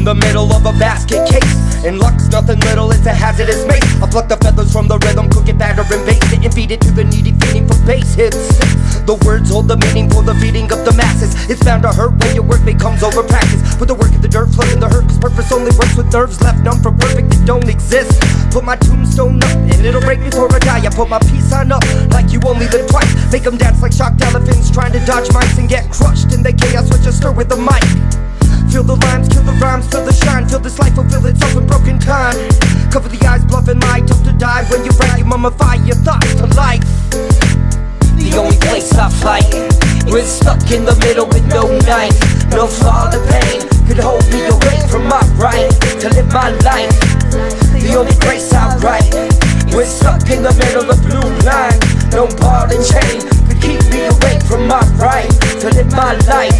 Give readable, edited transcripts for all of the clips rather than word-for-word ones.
in the middle of a basket case, and luck's nothing little, it's a hazardous mace. I pluck the feathers from the rhythm, cook it, batter and baste it, and feed it to the needy, feeding for bass hits. The words hold the meaning for the feeding of the masses. It's bound to hurt when your work becomes over practice. Put the work in the dirt, flooding the hurt, cause purpose only works with nerves left numb for perfect that don't exist. Put my tombstone up, and it'll break before I die. I put my peace sign up, like you only live twice. Make them dance like shocked elephants, trying to dodge mice and get crushed in the chaos with just stir with the mic. Feel the lines, kill the rhymes, feel the shine, feel this life fulfill itself in broken time. Cover the eyes, bluff and lie, tough to die. When you write, you mummify your thoughts to life. The only place I fight, we're stuck in the middle with no knife. No fall of pain could hold me away from my right to live my life. The only place I write, we're stuck in the middle of blue lines. No ball and chain could keep me away from my right to live my life.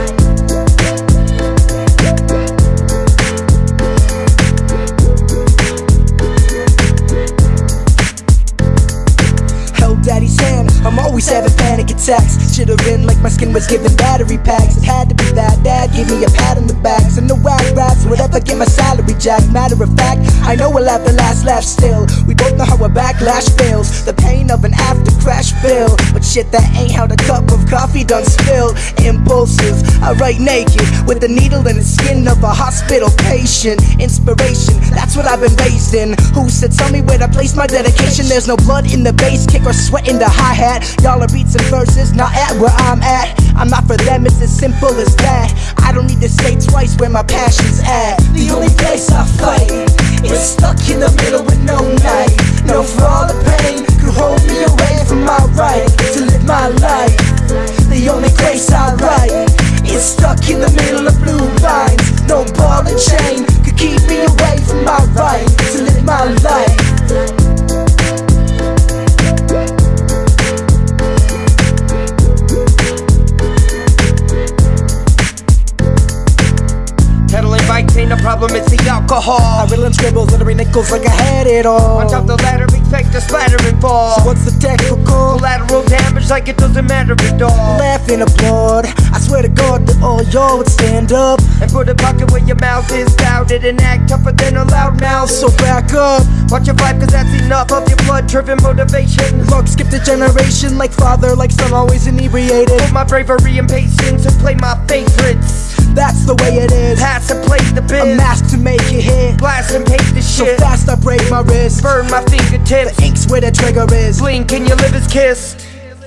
Daddy's hand, I'm always having panic attacks. Shivering like my skin was given battery packs. It had to be that dad gave me a pat on the back. So no whack raps would ever get my salary jacked. Matter of fact, I know we'll have the last laugh still. We both know how a backlash feels, the pain of an after crash bill. But shit, that ain't how the cup of coffee done spill. Impulsive, I write naked with the needle in the skin of a hospital patient. Inspiration, that's what I've been raised in. Who said tell me where to place my dedication? There's no blood in the bass kick or sweat in the hi-hat. Y'all are beats and verses, not at where I'm at. I'm not for them, it's as simple as that. I don't need to say twice where my passion's at. The only place I fight is stuck in the middle with no night. No for all the pain could hold me away from my right to live my life. The only place I write is stuck in the middle of blue lines. No ball and chain could keep me away from my right to live my life. Ain't a problem, it's the alcohol. I riddle and scribble, littering nickels like I had it all. On top the ladder, expect a splatter and fall. So what's the technical? Collateral damage like it doesn't matter at all. Laugh and applaud, I swear to God that all y'all would stand up and put a pocket where your mouth is doubted and act tougher than a loud mouth. So back up, watch your vibe cause that's enough of your blood-driven motivation. Look, skip the generation like father, like son, always inebriated. Put my bravery and patience and play my favorites. That's the way it is. Pass and play the biz. A mask to make it hit. Blast and paste the shit. So fast I break my wrist. Burn my fingertips. The ink's where the trigger is. Blink and your liver's kissed.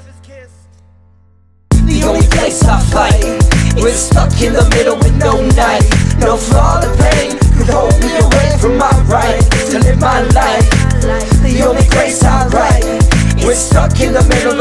The only place I fight, we're stuck in the middle with no night. No for all the pain could hold me away from my right to live my life. The only place I write, we're stuck in the middle